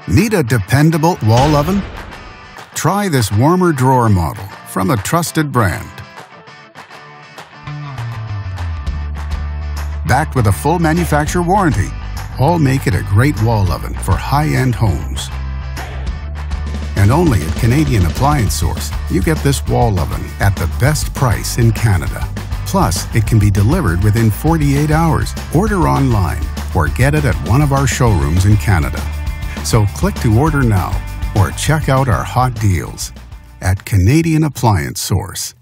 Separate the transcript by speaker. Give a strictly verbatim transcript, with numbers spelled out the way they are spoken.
Speaker 1: Need a dependable wall oven? Try this warmer drawer model from a trusted brand. Backed with a full manufacturer warranty, all make it a great wall oven for high-end homes. And only at Canadian Appliance Source, you get this wall oven at the best price in Canada. Plus, it can be delivered within forty-eight hours. Order online or get it at one of our showrooms in Canada. So click to order now or check out our hot deals at Canadian Appliance Source.